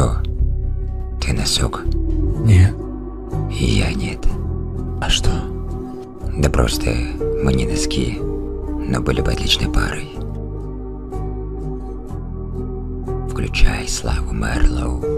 Шо? Ты носок? Нет. И я нет. А что? Да просто мы не носки, но были бы отличной парой. Включай Славу Мерлоу.